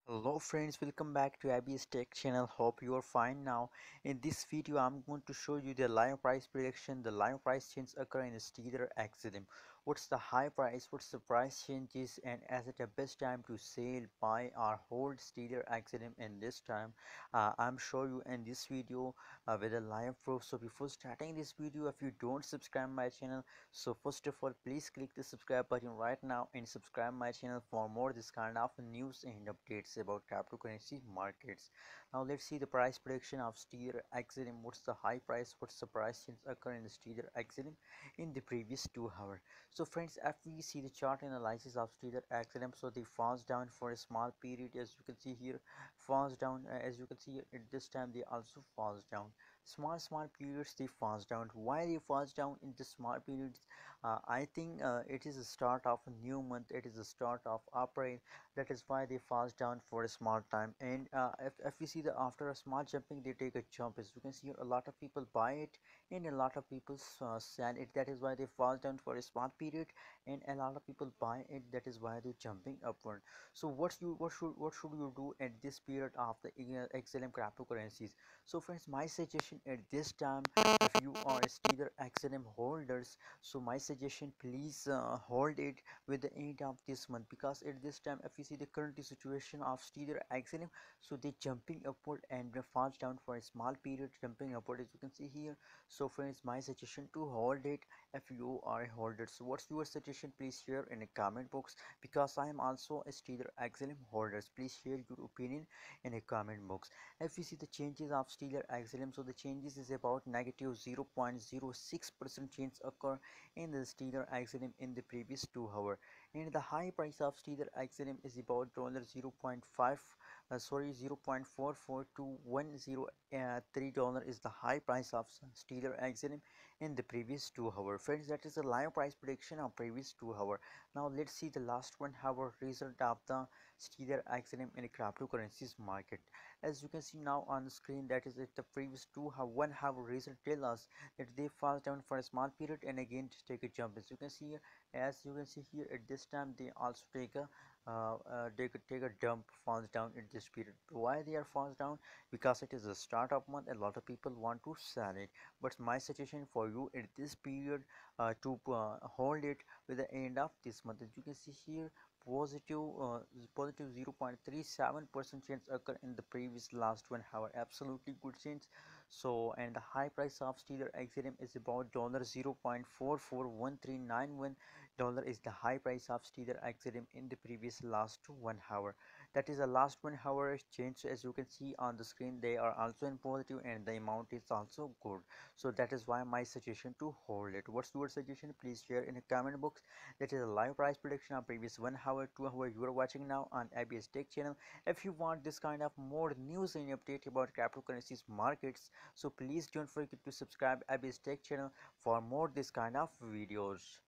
Hello friends, welcome back to Abby's Tech channel. Hope you are fine now. In this video, I'm going to show you the live price prediction. The live price change occur in Steeler XLM. What's the high price? What's the price changes? And is it the best time to sell, buy, or hold Steeler XLM in this time? I'm show you in this video with a live proof. So before starting this video, if you don't subscribe my channel, so first of all, please click the subscribe button right now and subscribe my channel for more this kind of news and updates about cryptocurrency markets. Now let's see the price prediction of Steer XLM. What's the high price? What's the price change occur in the Steer XLM in the previous 2 hours? So friends, if we see the chart analysis of Steer XLM, so they falls down for a small period, as you can see here, falls down. As you can see at this time, they also falls down. Small periods they falls down. Why they falls down in the small periods? I think it is a start of a new month. It is the start of April. That is why they falls down for a small time. And if we see that after a small jumping, they take a jump. As you can see, a lot of people buy it, and a lot of people sell it. That is why they fall down for a small period, and a lot of people buy it. That is why they're jumping upward. So what should you do at this period of the XLM cryptocurrencies? So friends, my suggestion at this time, if you are still XLM holders, so my suggestion, please hold it with the end of this month, because at this time, if you see the current situation of Steeler XLM, so they jumping upward and falls down for a small period, jumping upward, as you can see here. So friends, my suggestion to hold it if you are a holder. So what's your suggestion? Please share in the comment box, because I am also a Steeler XLM holders. Please share your opinion in a comment box. If we see the changes of Steeler XLM, so the changes is about negative 0.06% change occur in the Steeler XLM in the previous 2 hours, and the high price of Steeler XLM is about dollar 0.5 $0.44210 is the high price of Steeler XLM in the previous 2 hours. Friends, that is the live price prediction of previous 2 hours. Now let's see the last 1 hour result of the Steeler XLM in the cryptocurrencies market. As you can see now on the screen, that is it, the previous 1 hour result tell us that they fall down for a small period and again take a jump. As you can see here, at this time they also take a take a dump, falls down in this period. Why they are falls down? Because it is the start of month, a lot of people want to sell it. But my suggestion for you at this period, to hold it with the end of this month. As you can see here, positive positive 0.37% change occur in the previous last 1 hour. Absolutely good change. So, and the high price of Steeler XLM is about dollar 0.441391 is the high price of Steeler XLM in the previous last 1 hour. That is the last 1 hour change. As you can see on the screen, they are also in positive and the amount is also good. So that is why my suggestion to hold it. What's your suggestion? Please share in the comment box. That is a live price prediction of previous 1 hour, 2 hour you are watching now on ABS Tech channel. If you want this kind of more news and update about cryptocurrencies markets, so please don't forget to subscribe ABS Tech channel for more this kind of videos.